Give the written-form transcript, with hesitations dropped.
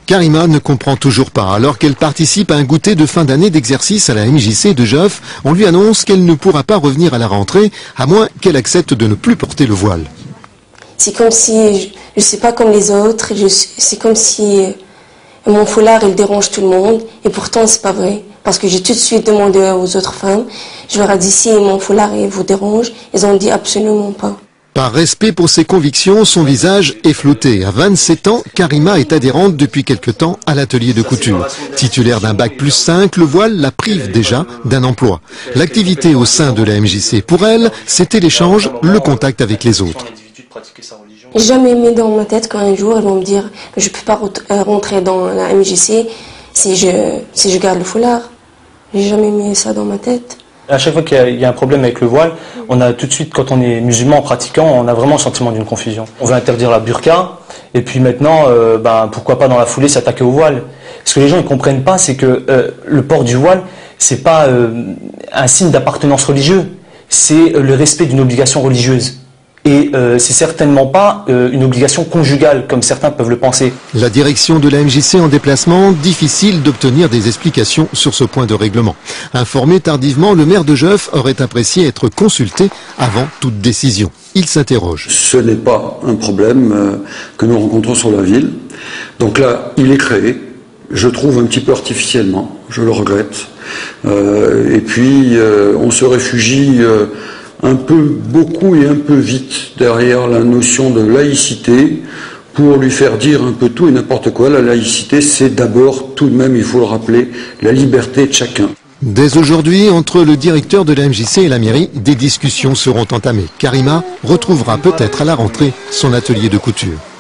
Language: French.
Karima ne comprend toujours pas. Alors qu'elle participe à un goûter de fin d'année d'exercice à la MJC de Geoff, on lui annonce qu'elle ne pourra pas revenir à la rentrée, à moins qu'elle accepte de ne plus porter le voile. C'est comme si je ne suis pas comme les autres, c'est comme si mon foulard il dérange tout le monde, et pourtant c'est pas vrai. Parce que j'ai tout de suite demandé aux autres femmes, je leur ai dit si mon foulard il vous dérange, ils ont dit absolument pas. Par respect pour ses convictions, son visage est flouté. À 27 ans, Karima est adhérente depuis quelque temps à l'atelier de couture. Titulaire d'un bac +5, le voile la prive déjà d'un emploi. L'activité au sein de la MJC, pour elle, c'était l'échange, le contact avec les autres. J'ai jamais mis dans ma tête qu'un jour ils vont me dire je peux pas rentrer dans la MJC si je garde le foulard. J'ai jamais mis ça dans ma tête. À chaque fois qu'il y a un problème avec le voile, on a tout de suite, quand on est musulman pratiquant, on a vraiment le sentiment d'une confusion. On veut interdire la burqa, et puis maintenant, pourquoi pas dans la foulée s'attaquer au voile. Ce que les gens ne comprennent pas, c'est que le port du voile, c'est pas un signe d'appartenance religieuse, c'est le respect d'une obligation religieuse. Et c'est certainement pas une obligation conjugale, comme certains peuvent le penser. La direction de la MJC en déplacement, difficile d'obtenir des explications sur ce point de règlement. Informé tardivement, le maire de Geoff aurait apprécié être consulté avant toute décision. Il s'interroge. Ce n'est pas un problème que nous rencontrons sur la ville. Donc là, il est créé, je trouve un petit peu artificiellement, je le regrette. Et puis, on se réfugie un peu, beaucoup et un peu vite derrière la notion de laïcité pour lui faire dire un peu tout et n'importe quoi. La laïcité, c'est d'abord, tout de même, il faut le rappeler, la liberté de chacun. Dès aujourd'hui, entre le directeur de la MJC et la mairie, des discussions seront entamées. Karima retrouvera peut-être à la rentrée son atelier de couture.